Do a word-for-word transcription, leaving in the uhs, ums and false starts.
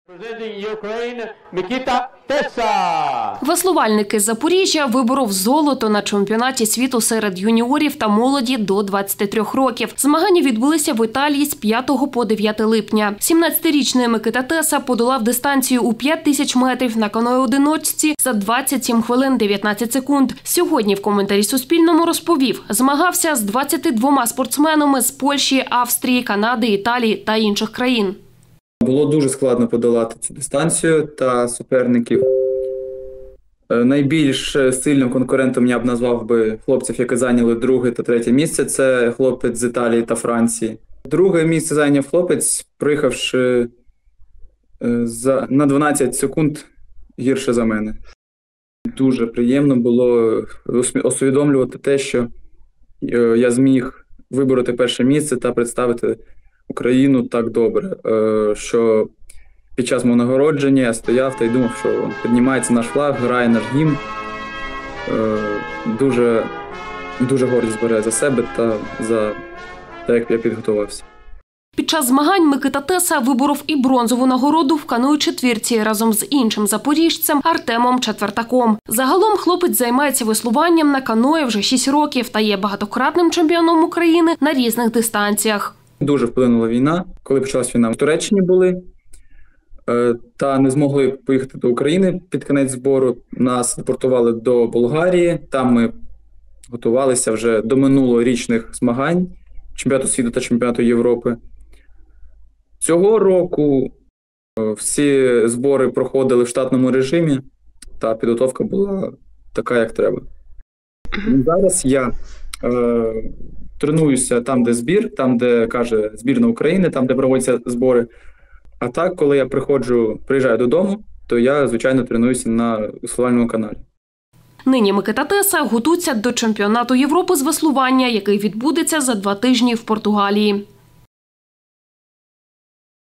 Веслувальник з Запоріжжя виборов золото на чемпіонаті світу серед юніорів та молоді до двадцяти трьох років. Змагання відбулися в Італії з п'ятого по дев'яте липня. сімнадцятирічний Микита Теса подолав дистанцію у п'ять тисяч метрів на каное-одиночці за двадцять сім хвилин дев'ятнадцять секунд. Сьогодні в коментарі Суспільному розповів, змагався з двадцятьма двома спортсменами з Польщі, Австрії, Канади, Італії та інших країн. Було дуже складно подолати цю дистанцію та суперників. Найбільш сильним конкурентом я б назвав би хлопців, які зайняли друге та третє місце. Це хлопець з Італії та Франції. Друге місце зайняв хлопець, приїхавши за, на дванадцять секунд гірше за мене. Дуже приємно було усвідомлювати те, що я зміг вибороти перше місце та представити Україну так добре, що під час мого нагородження я стояв та й думав, що піднімається наш флаг, грає наш гімн. Дуже, дуже гордість бере за себе та за те, як я підготувався. Під час змагань Микита Теса виборов і бронзову нагороду в каное-четвірці разом з іншим запоріжцем Артемом Четвертаком. Загалом хлопець займається веслуванням на каное вже шість років та є багатократним чемпіоном України на різних дистанціях. Дуже вплинула війна. Коли почалась війна, в Туреччині були та не змогли поїхати до України під кінець збору. Нас депортували до Болгарії. Там ми готувалися вже до минулорічних змагань чемпіонату світу та чемпіонату Європи. Цього року всі збори проходили в штатному режимі, та підготовка була така, як треба. Зараз я е, тренуюся там, де збір, там, де каже збірна України, там, де проводяться збори. А так, коли я приходжу, приїжджаю додому, то я, звичайно, тренуюся на веслувальному каналі. Нині Микита Теса готується до чемпіонату Європи з веслування, який відбудеться за два тижні в Португалії.